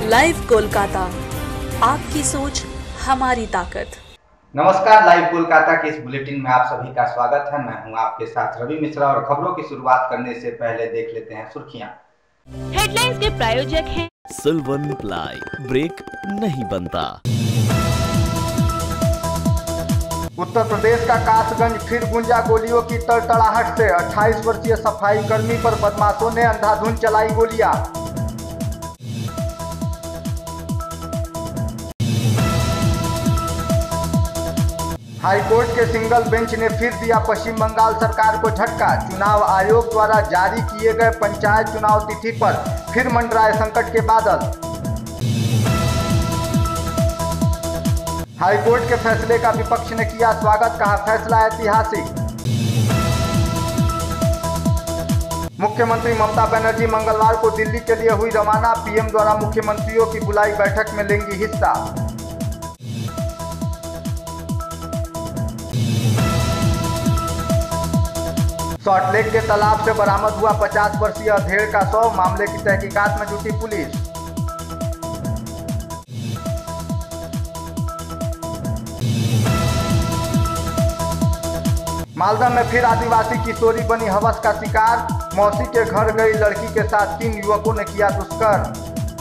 Live Kolkata, आपकी सोच हमारी ताकत। नमस्कार, लाइव कोलकाता के इस बुलेटिन में आप सभी का स्वागत है। मैं हूं आपके साथ रवि मिश्रा और खबरों की शुरुआत करने से पहले देख लेते हैं सुर्खियां। हेडलाइंस के प्रायोजक हैं सिल्वन प्लाई, ब्रेक नहीं बनता। उत्तर प्रदेश का कासगंज फिर गूंजा गोलियों की तड़तड़ाहट से। 28 वर्षीय सफाई कर्मी पर बदमाशों ने अंधाधुंध चलाई गोलियां। हाईकोर्ट के सिंगल बेंच ने फिर दिया पश्चिम बंगाल सरकार को झटका। चुनाव आयोग द्वारा जारी किए गए पंचायत चुनाव तिथि पर फिर मंडराए संकट के बादल। हाईकोर्ट के फैसले का विपक्ष ने किया स्वागत, कहा फैसला ऐतिहासिक। मुख्यमंत्री ममता बनर्जी मंगलवार को दिल्ली के लिए हुई रवाना। पीएम द्वारा मुख्यमंत्रियों की बुलाई बैठक में लेंगी हिस्सा। सॉल्टलेक के तालाब से बरामद हुआ 50 वर्षीय अधेड़ का शव। मामले की तहकीकात में जुटी पुलिस। मालदा में फिर आदिवासी किशोरी बनी हवस का शिकार। मौसी के घर गई लड़की के साथ 3 युवकों ने किया दुष्कर्म।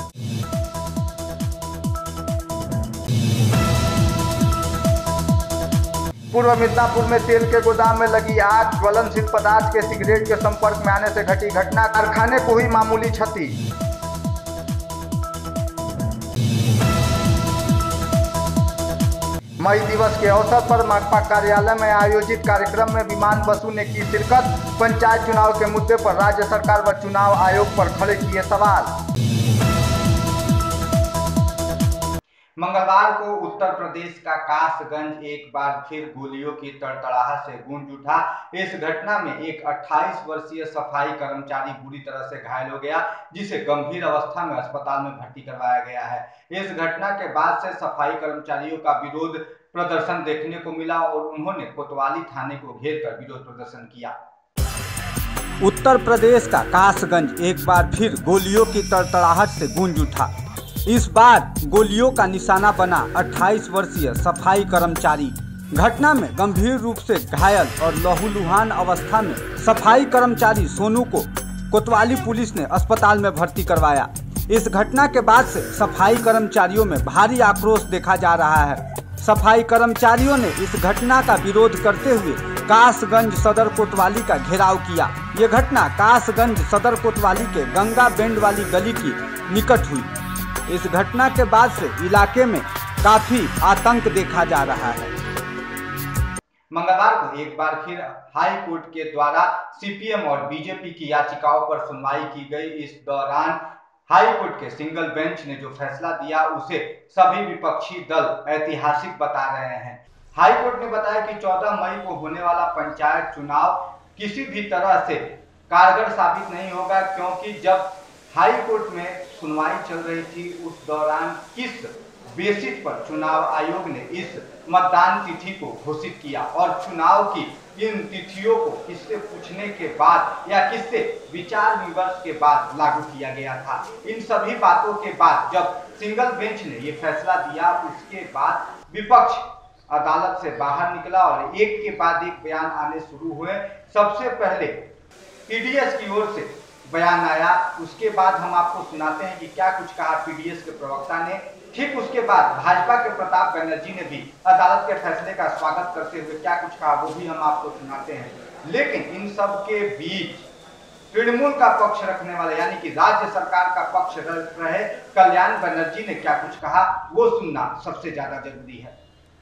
पूर्व मिदनापुर में तेल के गोदाम में लगी आग। ज्वलनशील पदार्थ के सिगरेट के संपर्क में आने से घटी घटना। कारखाने को हुई मामूली क्षति। मई दिवस के अवसर पर माकपा कार्यालय में आयोजित कार्यक्रम में विमान बसु ने की शिरकत। पंचायत चुनाव के मुद्दे पर राज्य सरकार व चुनाव आयोग पर खड़े किए सवाल। मंगलवार को उत्तर प्रदेश का कासगंज एक बार फिर गोलियों की तड़तड़ाहट से गूंज उठा। इस घटना में एक 28 वर्षीय सफाई कर्मचारी बुरी तरह से घायल हो गया, जिसे गंभीर अवस्था में अस्पताल में भर्ती करवाया गया है। इस घटना के बाद से सफाई कर्मचारियों का विरोध प्रदर्शन देखने को मिला और उन्होंने कोतवाली थाने को घेर कर विरोध प्रदर्शन किया। उत्तर प्रदेश का कासगंज एक बार फिर गोलियों की तड़तड़ाहट से गूंज उठा। इस बार गोलियों का निशाना बना 28 वर्षीय सफाई कर्मचारी। घटना में गंभीर रूप से घायल और लहूलुहान अवस्था में सफाई कर्मचारी सोनू को कोतवाली पुलिस ने अस्पताल में भर्ती करवाया। इस घटना के बाद से सफाई कर्मचारियों में भारी आक्रोश देखा जा रहा है। सफाई कर्मचारियों ने इस घटना का विरोध करते हुए कासगंज सदर कोतवाली का घेराव किया। ये घटना कासगंज सदर कोतवाली के गंगा बेंड वाली गली की निकट हुई। इस घटना के बाद से इलाके में काफी आतंक देखा जा रहा है। मंगलवार को एक बार फिर हाई कोर्ट के द्वारा सीपीएम और बीजेपी की याचिकाओं पर सुनवाई की गई। इस दौरान हाई कोर्ट के सिंगल बेंच ने जो फैसला दिया उसे सभी विपक्षी दल ऐतिहासिक बता रहे हैं। हाई कोर्ट ने बताया कि 14 मई को होने वाला पंचायत चुनाव किसी भी तरह से कारगर साबित नहीं होगा, क्योंकि जब हाई कोर्ट में सुनवाई चल रही थी उस दौरान किस बेसिस पर चुनाव आयोग ने इस मतदान तिथि को घोषित किया और चुनाव की इन तिथियों को किससे पूछने के बाद या किससे विचार विमर्श के बाद लागू किया गया था। इन सभी बातों के बाद जब सिंगल बेंच ने ये फैसला दिया, उसके बाद विपक्ष अदालत से बाहर निकला और एक के बाद एक बयान आने शुरू हुए। सबसे पहले पीडीएस की ओर से बयान आया, उसके बाद हम आपको सुनाते हैं कि क्या कुछ कहा पीडीएस के प्रवक्ता ने। ठीक उसके बाद भाजपा के प्रताप बनर्जी ने भी अदालत के फैसले का स्वागत करते हुए क्या कुछ कहा वो भी हम आपको सुनाते हैं। लेकिन इन सब के बीच तृणमूल का पक्ष रखने वाले यानी कि राज्य सरकार का पक्ष रहे कल्याण बनर्जी ने क्या कुछ कहा वो सुनना सबसे ज्यादा जरूरी है।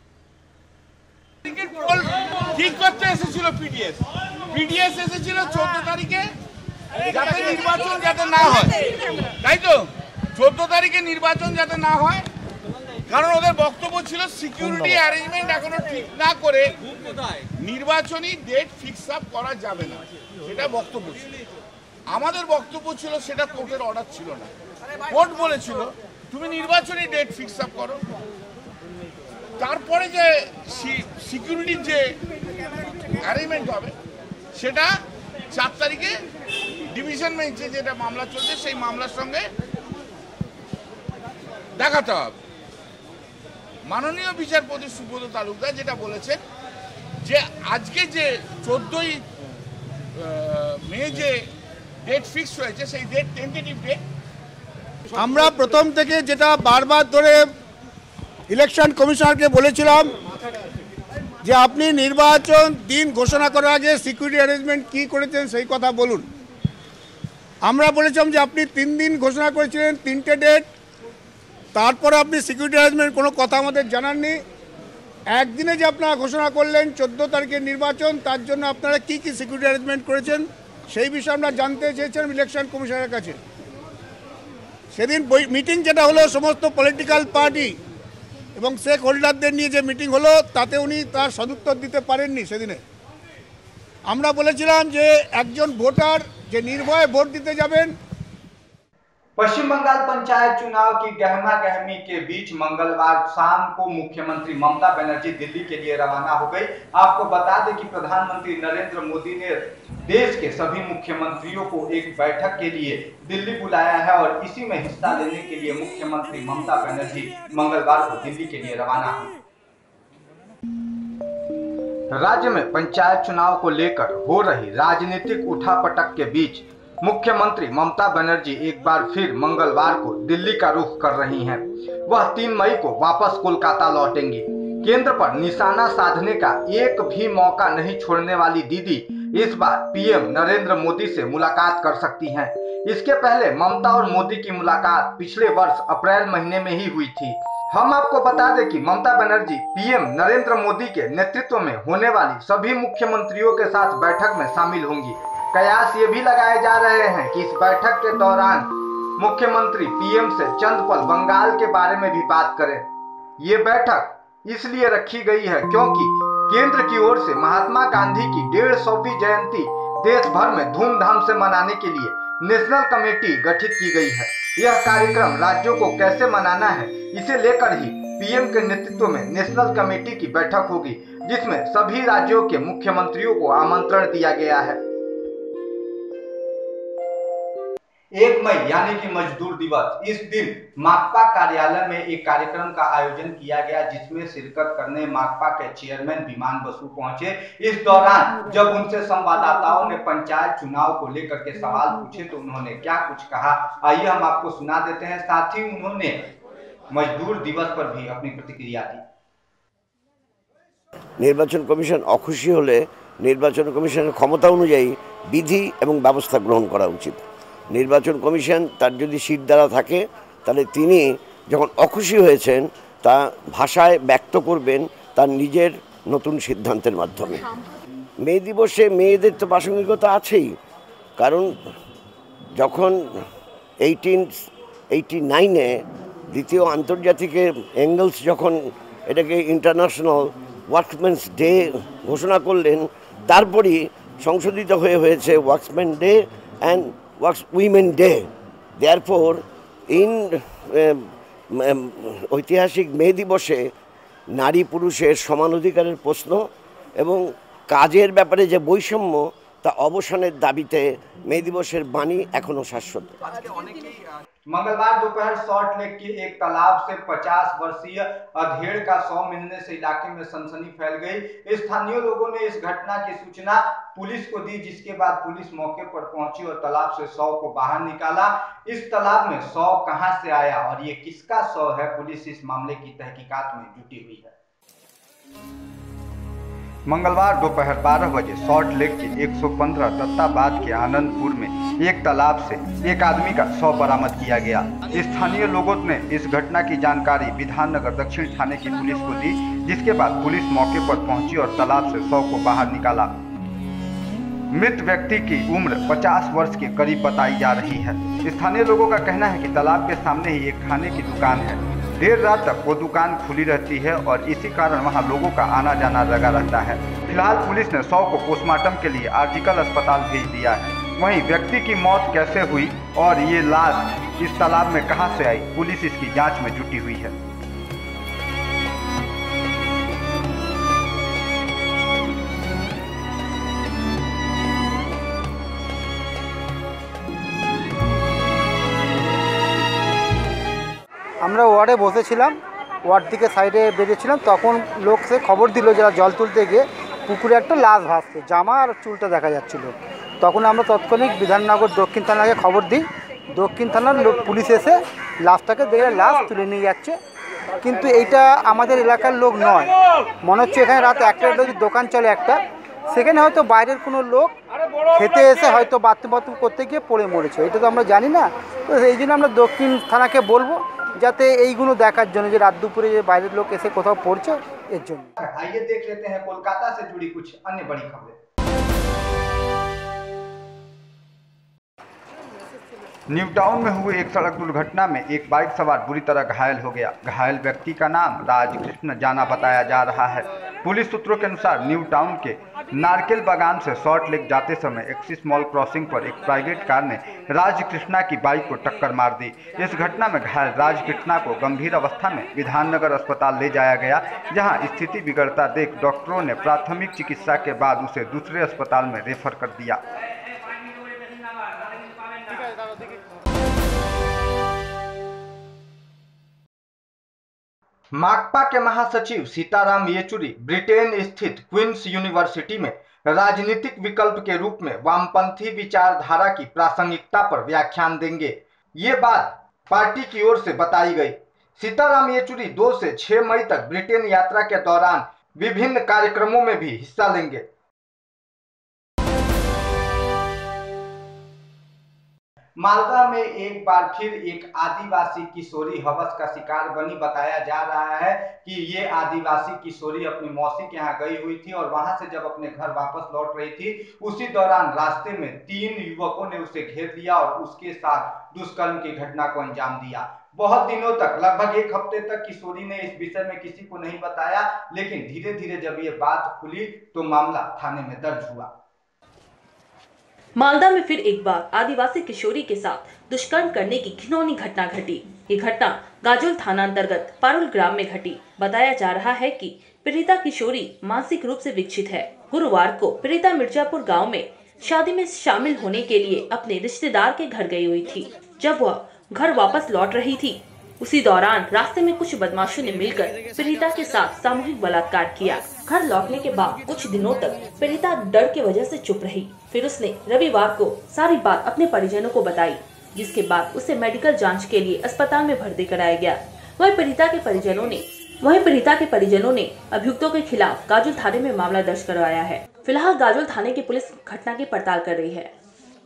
ঠিক করতে এসেছিল পিডিএস এসেছিল 14 তারিখে যাতে নির্বাচন যাতে না হয়, তাই তো 14 তারিখে নির্বাচন যাতে না হয়, কারণ ওদের বক্তব্য ছিল সিকিউরিটি অ্যারেঞ্জমেন্ট এখনো ঠিক না করে নির্বাচনী ডেট ফিক্স আপ করা যাবে না, সেটা বক্তব্য ছিল। আমাদের বক্তব্য ছিল সেটা কোর্টের অর্ডার ছিল না। কোর্ট বলেছিল তুমি নির্বাচনী ডেট ফিক্স আপ করো, তারপরে যে সিকিউরিটির যে অ্যারেঞ্জমেন্ট হবে সেটা 4 তারিখে ডিভিশন বেঞ্চে যেটা মামলা চলছে সেই মামলার সঙ্গে দেখাতে হবে। মাননীয় বিচারপতি সুব্রত তালুকদার যেটা বলেছেন যে আজকে যে 14ই মে যে ডেট ফিক্স হয়েছে সেই ডেট টেন্টেটিভ ডেট। আমরা প্রথম থেকে যেটা বারবার ধরে ইলেকশন কমিশনারকে বলেছিলাম যে আপনি নির্বাচন দিন ঘোষণা করার আগে সিকিউরিটি অ্যারেঞ্জমেন্ট কী করেছেন সেই কথা বলুন। আমরা বলেছিলাম যে আপনি 3 দিন ঘোষণা করেছিলেন, 3টে ডেট, তারপরে আপনি সিকিউরিটি অ্যারেঞ্জমেন্ট কোনো কথা আমাদের জানাননি। একদিনে যে আপনারা ঘোষণা করলেন 14 তারিখের নির্বাচন, তার জন্য আপনারা কি কি সিকিউরিটি অ্যারেঞ্জমেন্ট করেছেন সেই বিষয়ে আমরা জানতে চেয়েছিলাম ইলেকশন কমিশনের কাছে। সেদিন মিটিং যেটা হলো সমস্ত পলিটিক্যাল পার্টি এবং স্টেক হোল্ডারদের নিয়ে যে মিটিং হলো তাতে উনি তার সদুত্তর দিতে পারেননি। সেদিনে আমরা বলেছিলাম যে একজন ভোটার যে निर्भय वोट दीते जाবেন। पश्चिम बंगाल पंचायत चुनाव की गहमा गहमी के बीच मंगलवार शाम को मुख्यमंत्री ममता बनर्जी दिल्ली के लिए रवाना हो गई। आपको बता दें कि प्रधानमंत्री नरेंद्र मोदी ने देश के सभी मुख्यमंत्रियों को एक बैठक के लिए दिल्ली बुलाया है और इसी में हिस्सा लेने के लिए मुख्यमंत्री ममता बनर्जी मंगलवार को दिल्ली के लिए रवाना हुई। राज्य में पंचायत चुनाव को लेकर हो रही राजनीतिक उठापटक के बीच मुख्यमंत्री ममता बनर्जी एक बार फिर मंगलवार को दिल्ली का रुख कर रही हैं। वह 3 मई को वापस कोलकाता लौटेंगी। केंद्र पर निशाना साधने का एक भी मौका नहीं छोड़ने वाली दीदी इस बार पीएम नरेंद्र मोदी से मुलाकात कर सकती हैं। इसके पहले ममता और मोदी की मुलाकात पिछले वर्ष अप्रैल महीने में ही हुई थी। हम आपको बता दें कि ममता बनर्जी पीएम नरेंद्र मोदी के नेतृत्व में होने वाली सभी मुख्यमंत्रियों के साथ बैठक में शामिल होंगी। कयास ये भी लगाए जा रहे हैं कि इस बैठक के दौरान मुख्यमंत्री पीएम से चंद पल बंगाल के बारे में भी बात करें। ये बैठक इसलिए रखी गई है क्योंकि केंद्र की ओर से महात्मा गांधी की 150वीं जयंती देश भर में धूमधाम से मनाने के लिए नेशनल कमेटी गठित की गई है। यह कार्यक्रम राज्यों को कैसे मनाना है इसे लेकर ही पीएम के नेतृत्व में नेशनल कमेटी की बैठक होगी, जिसमें सभी राज्यों के मुख्यमंत्रियों को आमंत्रण दिया गया है। 1 मई यानी कि मजदूर दिवस, इस दिन माकपा कार्यालय में एक कार्यक्रम का आयोजन किया गया जिसमें शिरकत करने माकपा के चेयरमैन विमान बसु पहुंचे। इस दौरान जब उनसे संवाददाताओं ने पंचायत चुनाव को लेकर के सवाल पूछे तो उन्होंने क्या कुछ कहा, आइए हम आपको सुना देते हैं। साथ ही उन्होंने मजदूर दिवस पर भी अपनी प्रतिक्रिया दी। निर्वाचन कमिशन अखुशी होले निर्वाचन कमिशনের ক্ষমতা অনুযায়ী বিধি এবং ব্যবস্থা গ্রহণ করা উচিত। নির্বাচন কমিশন তার যদি সিট দ্বারা থাকে তাহলে তিনি যখন অখুশি হয়েছেন তা ভাষায় ব্যক্ত করবেন তার নিজের নতুন সিদ্ধান্তের মাধ্যমে। মে দিবসে মেয়েদের তো প্রাসঙ্গিকতা আছেই, কারণ যখন 1889-এ দ্বিতীয় আন্তর্জাতিক এঙ্গেলস যখন এটাকে ইন্টারন্যাশনাল ওয়ার্কম্যানস ডে ঘোষণা করলেন, তারপরই সংশোধিত হয়েছে workman's day and Women Day. Therefore, in ঐতিহাসিক মে দিবসে নারী পুরুষের সমান অধিকারের প্রশ্ন এবং কাজের ব্যাপারে যে বৈষম্য তা অবসানের দাবিতে মে দিবসের বাণী এখনো শাশ্বত। मंगलवार दोपहर सॉल्ट लेक के एक तालाब से 50 वर्षीय अधेड़ का शव मिलने से इलाके में सनसनी फैल गई। स्थानीय लोगों ने इस घटना की सूचना पुलिस को दी, जिसके बाद पुलिस मौके पर पहुंची और तालाब से शव को बाहर निकाला। इस तालाब में शव कहां से आया और ये किसका शव है, पुलिस इस मामले की तहकीकात में जुटी हुई है। मंगलवार दोपहर 12 बजे सॉल्ट लेक के 115 दत्ताबाद के आनंदपुर में एक तालाब से एक आदमी का शव बरामद किया गया। स्थानीय लोगों ने इस घटना की जानकारी विधाननगर दक्षिण थाने की पुलिस को दी, जिसके बाद पुलिस मौके पर पहुंची और तालाब से शव को बाहर निकाला। मृत व्यक्ति की उम्र 50 वर्ष के करीब बताई जा रही है। स्थानीय लोगों का कहना है कि तालाब के सामने ही एक खाने की दुकान है। देर रात तक वो दुकान खुली रहती है और इसी कारण वहां लोगों का आना जाना लगा रहता है। फिलहाल पुलिस ने शव को पोस्टमार्टम के लिए आर्जिकल अस्पताल भेज दिया है। वहीं व्यक्ति की मौत कैसे हुई और ये लाश इस तालाब में कहां से आई, पुलिस इसकी जांच में जुटी हुई है। আমরা ওয়ার্ডে বসেছিলাম, ওয়ার্ড থেকে সাইডে বেরিয়েছিলাম, তখন লোক সে খবর দিল যারা জল তুলতে গিয়ে পুকুরে একটা লাশ ভাসছে, জামা আর চুলটা দেখা যাচ্ছিল। তখন আমরা তৎক্ষণিক বিধাননগর দক্ষিণ থানাকে খবর দিই। দক্ষিণ থানার লোক পুলিশ এসে লাশটাকে দেখে লাশ তুলে নিয়ে যাচ্ছে। কিন্তু এইটা আমাদের এলাকার লোক নয়, মনে হচ্ছে এখানে রাত 1টার যদি দোকান চলে একটা, সেখানে হয়তো বাইরের কোনো লোক খেতে এসে হয়তো বাথরুম করতে গিয়ে পড়ে মরেছে, এটা তো আমরা জানি না। তো এই জন্য আমরা দক্ষিণ থানাকে বলবো যাতে এইগুলো দেখার জন্য যে রাত দুপুরে যে বাইরের লোক এসে কোথাও পড়ছে এর জন্য। आइए देख लेते हैं कोलकाता से जुड़ी कुछ अन्य बड़ी खबरें। न्यू टाउन में हुई एक सड़क दुर्घटना में एक बाइक सवार बुरी तरह घायल हो गया। घायल व्यक्ति का नाम राजकृष्ण जाना बताया जा रहा है। पुलिस सूत्रों के अनुसार न्यू टाउन के नारकेल बागान से सॉल्ट लेक जाते समय एक्सिस मॉल क्रॉसिंग पर एक प्राइवेट कार ने राजकृष्णा की बाइक को टक्कर मार दी। इस घटना में घायल राजकृष्णा को गंभीर अवस्था में विधाननगर अस्पताल ले जाया गया, जहां स्थिति बिगड़ता देख डॉक्टरों ने प्राथमिक चिकित्सा के बाद उसे दूसरे अस्पताल में रेफर कर दिया। माकपा के महासचिव सीताराम येचुरी ब्रिटेन स्थित क्वींस यूनिवर्सिटी में राजनीतिक विकल्प के रूप में वामपंथी विचारधारा की प्रासंगिकता पर व्याख्यान देंगे। ये बात पार्टी की ओर से बताई गई। सीताराम येचुरी 2 से 6 मई तक ब्रिटेन यात्रा के दौरान विभिन्न कार्यक्रमों में भी हिस्सा लेंगे। मालदा में एक बार फिर एक आदिवासी किशोरी हवस का शिकार बनी। बताया जा रहा है कि ये आदिवासी किशोरी अपनी मौसी के यहाँ गई हुई थी और वहां से जब अपने घर वापस लौट रही थी, उसी दौरान रास्ते में 3 युवकों ने उसे घेर लिया और उसके साथ दुष्कर्म की घटना को अंजाम दिया। बहुत दिनों तक, लगभग 1 हफ्ते तक किशोरी ने इस विषय में किसी को नहीं बताया, लेकिन धीरे धीरे जब ये बात खुली तो मामला थाने में दर्ज हुआ। मालदा में फिर एक बार आदिवासी किशोरी के साथ दुष्कर्म करने की घिनौनी घटना घटी। ये घटना गाजोल थाना अंतर्गत पारुल ग्राम में घटी। बताया जा रहा है कि पीड़िता किशोरी मानसिक रूप से विकसित है। गुरुवार को पीड़िता मिर्जापुर गांव में शादी में शामिल होने के लिए अपने रिश्तेदार के घर गई हुई थी। जब वह घर वापस लौट रही थी, उसी दौरान रास्ते में कुछ बदमाशों ने मिलकर पीड़िता के साथ सामूहिक बलात्कार किया। घर लौटने के बाद कुछ दिनों तक पीड़िता डर के वजह से चुप रही। फिर उसने रविवार को सारी बात अपने परिजनों को बताई, जिसके बाद उसे मेडिकल जांच के लिए अस्पताल में भर्ती कराया गया। वहीं पीड़िता के परिजनों ने अभियुक्तों के खिलाफ गाजोल थाने में मामला दर्ज करवाया है। फिलहाल गाजोल थाने की पुलिस घटना की पड़ताल कर रही है।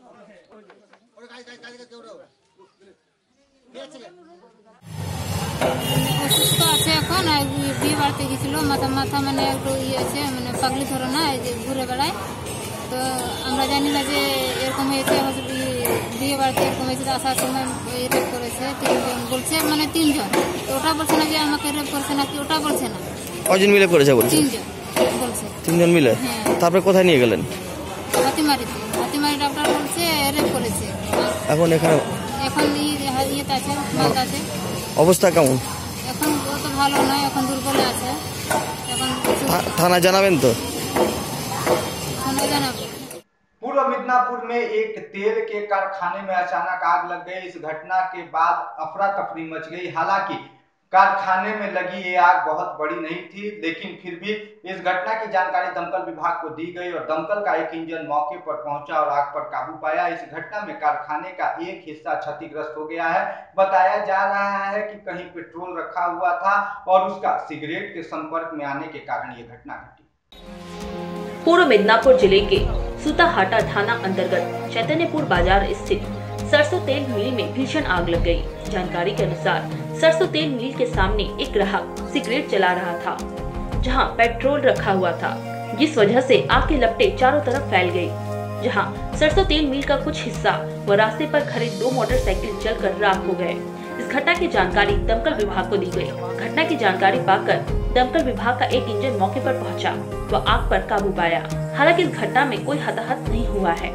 অসুস্থ আছে এখন, বিয়ে বাড়িতে গেছিল, মাথা মানে একটু ইয়ে আছে, মানে পাগলি ধরো না, এই যে ঘুরে বেড়ায়। তো আমরা জানি না যে এরকম হয়েছে, বিয়ে বাড়িতে এরকম হয়েছে। আসার সময় রেপ করেছে 3 জন, বলছে মানে 3 জন। তো ওটা বলছে না যে আমাকে রেপ করেছে নাকি, ওটা বলছে না। কজন মিলে করেছে বলছে? 3 জন বলছে। 3 জন মিলে? তারপরে কোথায় নিয়ে গেলেন? হাতিমারি ডাক্তার বলছে রেপ করেছে। এখন ইয়েতে আছে, মালদাতে। অবস্থা কেমন এখন? অত ভালো নয়, এখন দুর্বল আছে। এখন থানা জানাবেন তো? থানা জানাবো। पूर्व मिदनापुर में एक तेल के कारखाने में अचानक आग लग गई। इस घटना के बाद अफरा तफरी मच गई। हालांकि कारखाने में लगी ये आग बहुत बड़ी नहीं थी, लेकिन फिर भी इस घटना की जानकारी दमकल विभाग को दी गई और दमकल का एक इंजन मौके पर पहुंचा और आग पर काबू पाया। इस घटना में कारखाने का एक हिस्सा क्षतिग्रस्त हो गया है। बताया जा रहा है कि कहीं पेट्रोल रखा हुआ था और उसका सिगरेट के संपर्क में आने के कारण ये घटना घटी। पूर्व मिदनापुर जिले के सूताहाटा थाना अंतर्गत चैतन्यपुर बाजार स्थित सरसों तेल मिल में भीषण आग लग गई। जानकारी के अनुसार सरसों तेल मिल के सामने एक ग्राहक सिगरेट जला रहा था, जहां पेट्रोल रखा हुआ था, जिस वजह से आग की लपटें चारों तरफ फैल गई। जहां सरसों तेल मिल का कुछ हिस्सा व रास्ते पर खड़े 2 मोटरसाइकिल जलकर राख हो गए। इस घटना की जानकारी दमकल विभाग को दी गई। घटना की जानकारी पाकर दमकल विभाग का एक इंजन मौके पर पहुंचा व आग पर काबू पाया। हालांकि इस घटना में कोई हताहत नहीं हुआ है।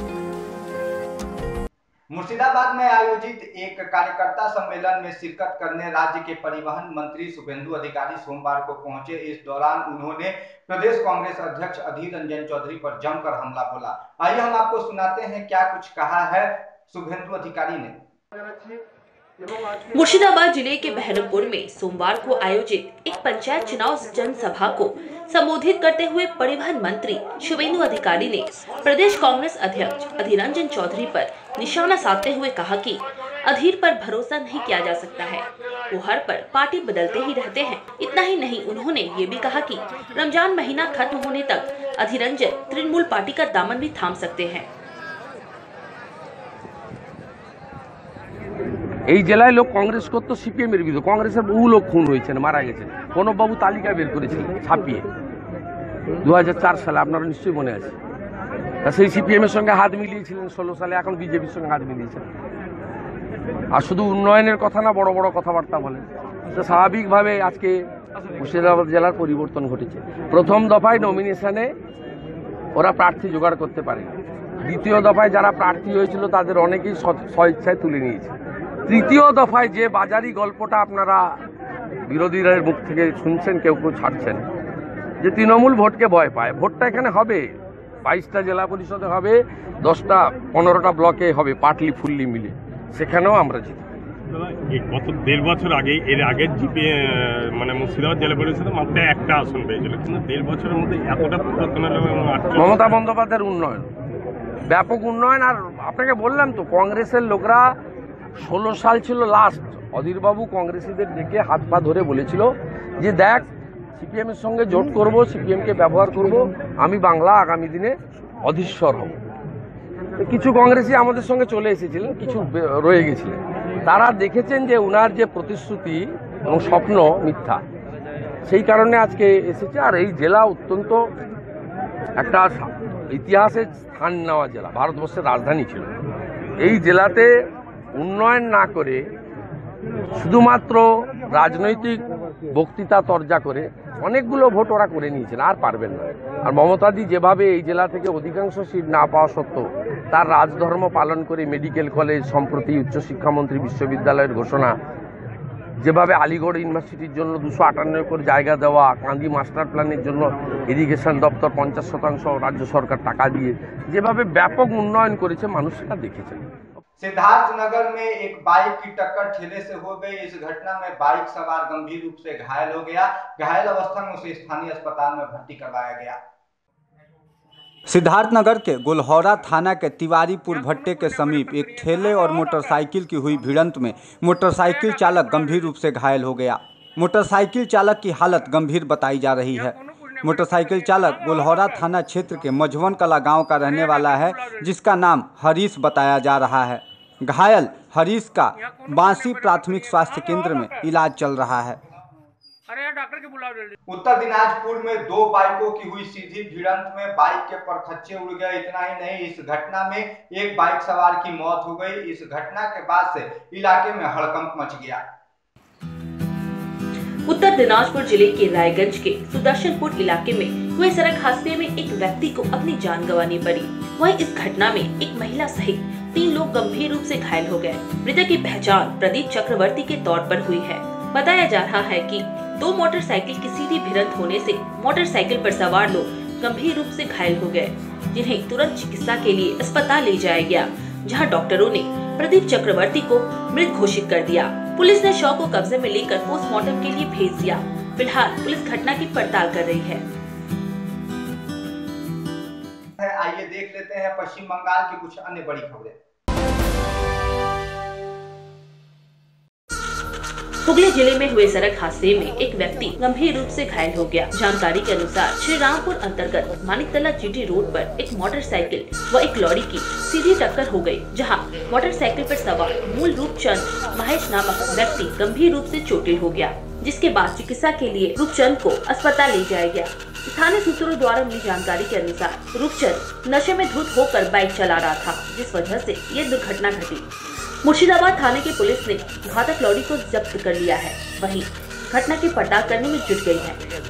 मुर्शिदाबाद में आयोजित एक कार्यकर्ता सम्मेलन में शिरकत करने राज्य के परिवहन मंत्री शुभेंदु अधिकारी सोमवार को पहुंचे। इस दौरान उन्होंने प्रदेश कांग्रेस अध्यक्ष अधीर रंजन चौधरी पर जमकर हमला बोला। आइए हम आपको सुनाते हैं क्या कुछ कहा है शुभेंदु अधिकारी ने। मुर्शिदाबाद जिले के बहरमपुर में सोमवार को आयोजित एक पंचायत चुनाव जनसभा को संबोधित करते हुए परिवहन मंत्री शुभेंदु अधिकारी ने प्रदेश कांग्रेस अध्यक्ष अधीर रंजन चौधरी पर निशाना साधते हुए कहा कि अधीर पर भरोसा नहीं किया जा सकता है, वो हर पर पार्टी बदलते ही रहते हैं। इतना ही नहीं, उन्होंने ये भी कहा कि रमजान महीना खत्म होने तक अधीर रंजन तृणमूल पार्टी का दामन भी थाम सकते हैं। এই জেলায় লোক কংগ্রেস করতো, সিপিএমের বিরুদ্ধে। কংগ্রেসের বহু লোক খুন হয়েছেন, মারা গেছেন। প্রণববাবু তালিকা বের করেছিলেন ছাপিয়ে 2004 সালে, আপনারা নিশ্চয়ই মনে আছে। তা সেই সিপিএমের সঙ্গে হাত মিলিয়েছিলেন 16 সালে, এখন বিজেপির সঙ্গে হাত মিলিয়েছেন। আর শুধু উন্নয়নের কথা না, বড় বড় কথাবার্তা বলেন। তো স্বাভাবিকভাবে আজকে মুর্শিদাবাদ জেলার পরিবর্তন ঘটেছে। প্রথম দফায় নমিনেশনে ওরা প্রার্থী জোগাড় করতে পারে, দ্বিতীয় দফায় যারা প্রার্থী হয়েছিল তাদের অনেকেই স্বইচ্ছায় তুলে নিয়েছে। তৃতীয় দফায় যে বাজারি গল্পটা আপনারা বিরোধীদের মুখ থেকে শুনছেন, কেউ কেউ ছাড়ছেন, যে তৃণমূল ভোটকে ভয় পায়। ভোটটা এখানে হবে, 22টা জেলা পরিষদে হবে, 10টা 15টা ব্লকে হবে, পাটলি ফুল্লি মিলে, সেখানেও আমরা জিতব। গত 1.5 বছর আগে, এর আগের জিপি মানে মুর্শিদাবাদ জেলা পরিষদে মাত্র একটা আসন পেয়েছিল, কিন্তু 1.5 বছরের মধ্যে এতটা পরিবর্তন হলো। মমতা বন্দ্যোপাধ্যায়ের উন্নয়ন, ব্যাপক উন্নয়ন। আর আপনাকে বললাম তো, কংগ্রেসের লোকরা 16 সাল ছিল লাস্ট, অধীরবাবু কংগ্রেসীদের ডেকে হাত পা ধরে বলেছিল যে দেখ, সিপিএম এর সঙ্গে জোট করব, সিপিএম কে ব্যবহার করব, আমি বাংলা আগামী দিনে অধীশ্বর হব। কিছু কংগ্রেসী আমাদের সঙ্গে চলে এসেছিলেন, কিছু রয়ে গেছিলেন। তারা দেখেছেন যে উনার যে প্রতিশ্রুতি এবং স্বপ্ন মিথ্যা, সেই কারণে আজকে এসেছে। আর এই জেলা অত্যন্ত একটা ইতিহাসের স্থান নেওয়া জেলা, ভারতবর্ষের রাজধানী ছিল। এই জেলাতে উন্নয়ন না করে শুধুমাত্র রাজনৈতিক বক্তৃতা তরজা করে অনেকগুলো ভোট ওরা করে নিয়েছেন, আর পারবেন না। আর মমতাদি যেভাবে এই জেলা থেকে অধিকাংশ সিট না পাওয়া সত্ত্বেও তার রাজধর্ম পালন করে মেডিকেল কলেজ, সম্প্রতি উচ্চশিক্ষামন্ত্রী বিশ্ববিদ্যালয়ের ঘোষণা, যেভাবে আলিগড় ইউনিভার্সিটির জন্য 258 একর জায়গা দেওয়া, কান্দি মাস্টার প্ল্যানের জন্য ইরিগেশন দপ্তর 50% রাজ্য সরকার টাকা দিয়ে যেভাবে ব্যাপক উন্নয়ন করেছে, মানুষ সেটা দেখেছেন। सिद्धार्थनगर में एक बाइक की टक्कर ठेले से हो गई। इस घटना में बाइक सवार गंभीर रूप से घायल हो गया। घायल अवस्था में उसे स्थानीय अस्पताल में भर्ती करवाया गया। सिद्धार्थनगर के गुलहौरा थाना के तिवारीपुर भट्टे के समीप एक ठेले और मोटरसाइकिल की हुई भिड़ंत में मोटरसाइकिल चालक गंभीर रूप से घायल हो गया। मोटरसाइकिल चालक की हालत गंभीर बताई जा रही है। मोटरसाइकिल चालक गुलहौरा थाना क्षेत्र के मझवन कला गांव का रहने वाला है, जिसका नाम हरीश बताया जा रहा है। घायल हरीश का बांसी प्राथमिक स्वास्थ्य केंद्र में इलाज चल रहा है। उत्तर दिनाजपुर में 2 बाइकों की हुई सीधी भिड़ंत में बाइक के परखच्चे उड़ गए। इतना ही नहीं, इस घटना में एक बाइक सवार की मौत हो गई। इस घटना के बाद से इलाके में हड़कंप मच गया। उत्तर दिनाजपुर जिले के रायगंज के सुदर्शनपुर इलाके में हुए सड़क हादसे में एक व्यक्ति को अपनी जान गंवानी पड़ी। वहीं इस घटना में एक महिला सहित 3 लोग गंभीर रूप से घायल हो गए। मृतक की पहचान प्रदीप चक्रवर्ती के तौर पर हुई है। बताया जा रहा है कि 2 मोटरसाइकिल की सीधी भिड़ंत होने से मोटरसाइकिल पर सवार लोग गंभीर रूप से घायल हो गए, जिन्हें तुरंत चिकित्सा के लिए अस्पताल ले जाया गया, जहां डॉक्टरों ने प्रदीप चक्रवर्ती को मृत घोषित कर दिया। पुलिस ने शव को कब्जे में लेकर पोस्टमार्टम के लिए भेज दिया। फिलहाल पुलिस घटना की पड़ताल कर रही है। आइए देख लेते हैं पश्चिम बंगाल की कुछ अन्य बड़ी खबरें। हुगली जिले में हुए सड़क हादसे में एक व्यक्ति गंभीर रूप से घायल हो गया। जानकारी के अनुसार श्री रामपुर अंतर्गत मानिकतला जीटी रोड पर एक मोटरसाइकिल व एक लॉरी की सीधी टक्कर हो गई, जहां मोटरसाइकिल पर सवार मूल रूपचंद महेश नामक व्यक्ति गंभीर रूप से चोटिल हो गया, जिसके बाद चिकित्सा के लिए रूपचंद को अस्पताल ले जाया गया। स्थानीय सूत्रों द्वारा मिली जानकारी के अनुसार रूपचंद नशे में धुत होकर बाइक चला रहा था, जिस वजह से ये दुर्घटना घटी। मुर्शिदाबाद थाने की पुलिस ने घातक लॉरी को जब्त कर लिया है। वहीं घटना की पड़ताल करने में जुट गई है।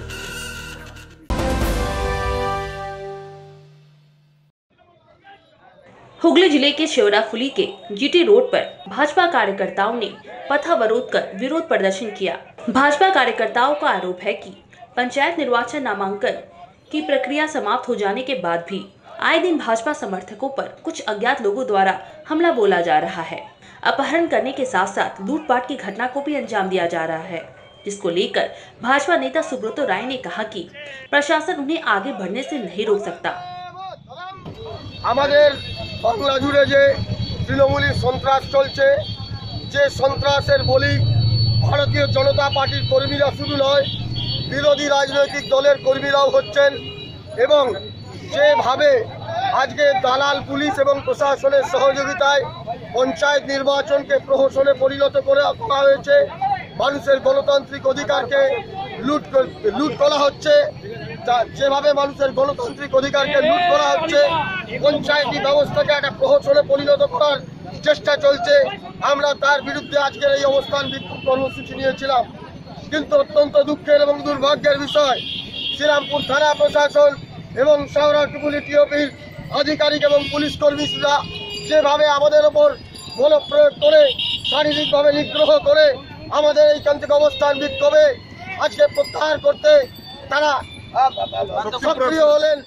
हुगली जिले के शेवराफुली के जीटी रोड पर भाजपा कार्यकर्ताओं ने पथ अवरोध कर विरोध प्रदर्शन किया। भाजपा कार्यकर्ताओं का आरोप है कि पंचायत निर्वाचन नामांकन की प्रक्रिया समाप्त हो जाने के बाद भी आए दिन भाजपा समर्थकों पर कुछ अज्ञात लोगों द्वारा हमला बोला जा रहा है। अपहरण करने के साथ साथ लूटपाट की घटना को भी अंजाम दिया जा रहा है, जिसको लेकर भाजपा नेता सुब्रतो राय ने कहा कि प्रशासन उन्हें आगे बढ़ने से नहीं रोक सकता। আমাদের বাংলা জুড়ে যে তৃণমূলী সন্ত্রাস চলছে, যে সন্ত্রাসের বলি ভারতীয় জনতা পার্টির কর্মীরা শুধু নয়, বিরোধী রাজনৈতিক দলের কর্মীরাও হচ্ছেন এবং যেভাবে আজকে দালাল পুলিশ এবং প্রশাসনের সহযোগিতায় পঞ্চায়েত নির্বাচনকে প্রহসনে পরিণত করা হয়েছে, মানুষের গণতান্ত্রিক অধিকারকে লুট করা হচ্ছে, যেভাবে মানুষের গণতান্ত্রিক অধিকারকে লুট করা হচ্ছে, পঞ্চায়েতি ব্যবস্থাকে একটা প্রহসনে পরিণত করার চেষ্টা চলছে। আমরা তার বিরুদ্ধে আজকের এই অবস্থান বিক্ষোভ কর্মসূচি নিয়েছিলাম। কিন্তু অত্যন্ত দুঃখের এবং দুর্ভাগ্যের বিষয়, শ্রীরামপুর থানা প্রশাসন এবং শাহরাটুকুলি টিওপির আধিকারিক এবং পুলিশ কর্মীরা যেভাবে আমাদের ওপর বল প্রয়োগ করে শারীরিকভাবে নিগ্রহ করে আমাদের এইখান থেকে অবস্থান বিক্ষোভে আজকে প্রত্যাহার করতে তারা सक्रिय होलेन।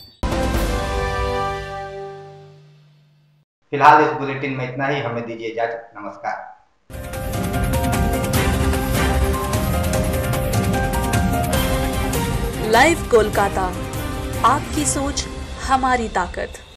फिलहाल इस बुलेटिन में इतना ही, हमें दीजिए इजाजत, नमस्कार। लाइव कोलकाता, आपकी सोच हमारी ताकत।